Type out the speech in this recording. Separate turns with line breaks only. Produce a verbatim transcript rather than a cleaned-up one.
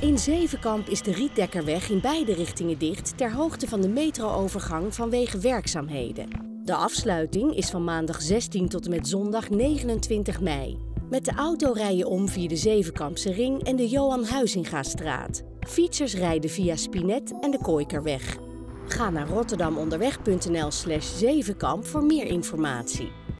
In Zevenkamp is de Rietdekkerweg in beide richtingen dicht ter hoogte van de metroovergang vanwege werkzaamheden. De afsluiting is van maandag zestien tot en met zondag negenentwintig mei. Met de auto rij je om via de Zevenkampse ring en de Johan Huizingastraat. Fietsers rijden via Spinet en de Kooikerweg. Ga naar rotterdamonderweg punt n l slash zevenkamp voor meer informatie.